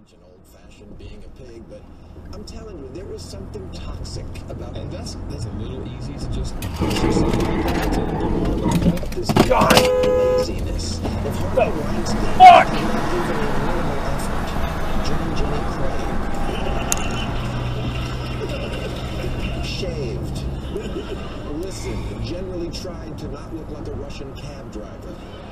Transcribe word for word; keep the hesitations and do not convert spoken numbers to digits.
indulge in old-fashioned being a pig, but I'm telling you, there was something toxic about And it. that's that's a little easy to just This God laziness. If Harvey Weinstein Fuck! did not even a minimal effort, John Jimmy Craig shaved, listened, generally tried to not look like a Russian cab driver.